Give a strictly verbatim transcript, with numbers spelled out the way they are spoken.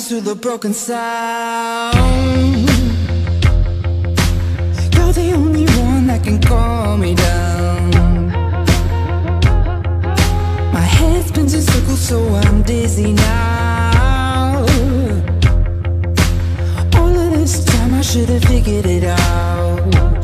to the broken sound. You're the only one that can calm me down. My head spins in circles so I'm dizzy now. All of this time I should have figured it out.